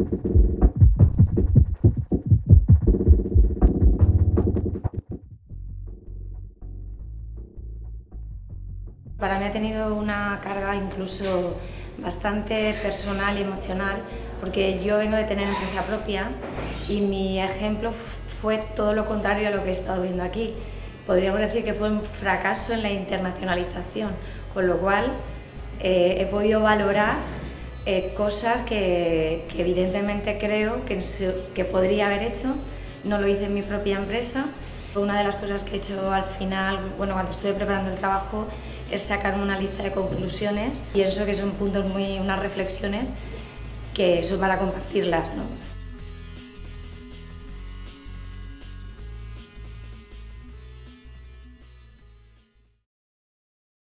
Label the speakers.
Speaker 1: Para mí ha tenido una carga incluso bastante personal y emocional, porque yo vengo de tener empresa propia y mi ejemplo fue todo lo contrario a lo que he estado viendo aquí. Podríamos decir que fue un fracaso en la internacionalización, con lo cual he podido valorar cosas que evidentemente creo que podría haber hecho. No lo hice en mi propia empresa. Una de las cosas que he hecho al final, bueno, cuando estuve preparando el trabajo, es sacarme una lista de conclusiones. Pienso que son puntos unas reflexiones que son para compartirlas, ¿no?